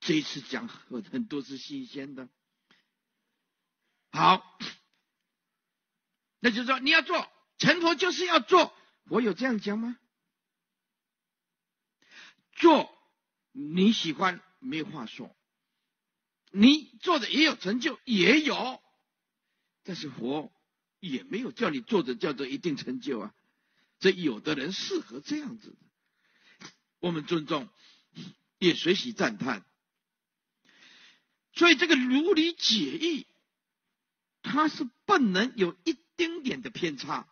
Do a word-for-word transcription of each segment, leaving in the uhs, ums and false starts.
这一次讲很多是新鲜的。好，那就是说你要做，成佛就是要做。我有这样讲吗？做你喜欢没话说，你做的也有成就，也有，但是佛也没有叫你做的叫做一定成就啊。这有的人适合这样子的，我们尊重，也随喜赞叹。所以这个如理解义，它是不能有一丁点的偏差，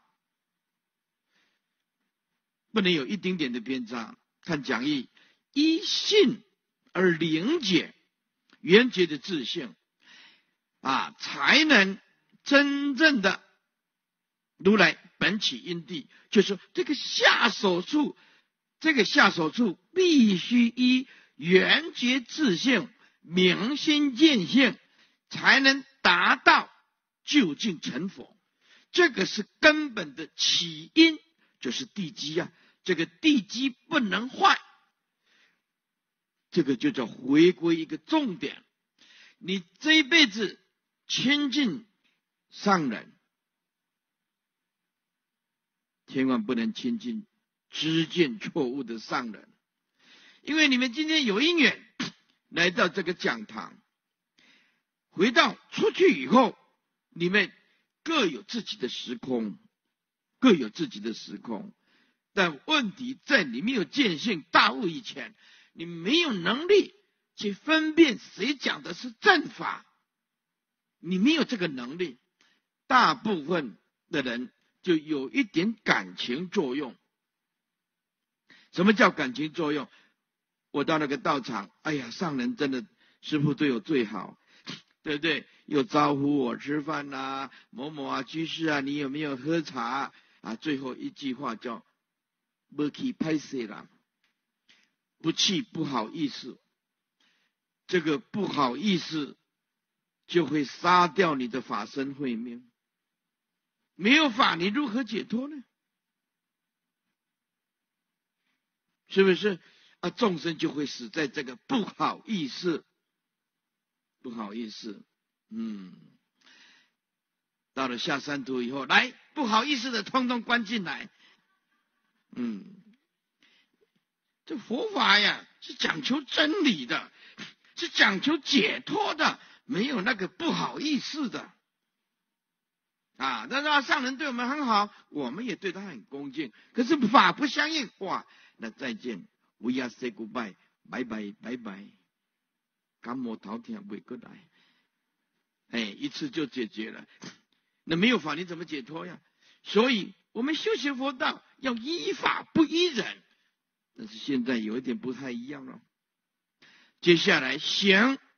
不能有一丁点的偏差。看讲义，依信而灵解，圆觉的自性啊，才能真正的如来本起因地。就是说这个下手处，这个下手处必须依圆觉自性明心见性，才能达到究竟成佛。这个是根本的起因，就是地基啊，这个地基不能坏。这个就叫回归一个重点，你这一辈子亲近上人，千万不能亲近知见错误的上人。因为你们今天有因缘来到这个讲堂，回到出去以后，你们各有自己的时空，各有自己的时空。但问题在你没有见性大悟以前，你没有能力去分辨谁讲的是正法，你没有这个能力。大部分的人就有一点感情作用。什么叫感情作用？我到那个道场，哎呀，上人真的师父对我最好，对不对？又招呼我吃饭啊，某某啊，居士啊，你有没有喝茶啊？最后一句话叫没去拍摄啦，不去不好意思。这个不好意思就会杀掉你的法身慧命。没有法，你如何解脱呢？是不是啊？众生就会死在这个不好意思，不好意思。嗯，到了下三途以后，来不好意思的通通关进来。嗯，这佛法呀是讲求真理的，是讲求解脱的，没有那个不好意思的啊。但是上人对我们很好，我们也对他很恭敬，可是法不相应，哇，那再见 ，We are say goodbye， 拜拜拜拜，感冒头痛不过来，哎，一次就解决了。那没有法你怎么解脱呀？所以我们修行佛道要依法不依人，但是现在有一点不太一样了。接下来行